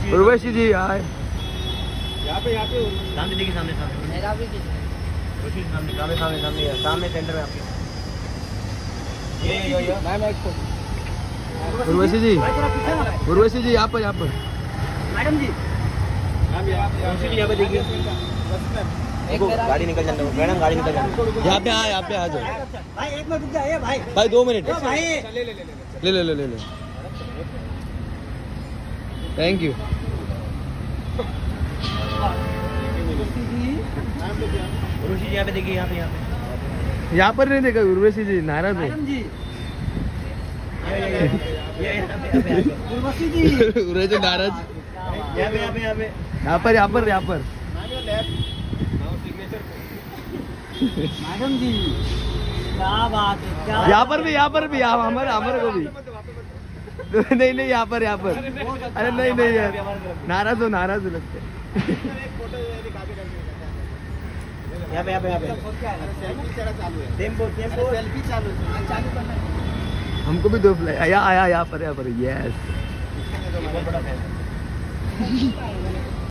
उर्वशी जी आए यहाँ पे सामने देखिए, सामने मेरा भी सामने सेंटर में आपके। उर्वशी जी, उर्वशी जी यहाँ पर मैडम जी यहाँ पे देखिए, गाड़ी निकल जाने दो मैडम, गाड़ी निकल जाने दो। यहाँ पे आ जाओ भाई 1 मिनट रुक जाइए भाई, 2 मिनट भाई ले। Thank you. उर्वशी जी यहाँ पे देखिए, यहाँ पे यहाँ पर नहीं देखा उर्वशी जी, नाराज हो। जी उर्वशी जी उर्वशी नाराज। यहाँ पर मैडम जी क्या बात है, क्या यहाँ पर भी हमारे को भी नहीं यहाँ पर अरे नहीं यार, नाराज हो लगते। यहाँ पे सेल्फी चालू हमको भी 2 फ्लाई यहाँ पर यस।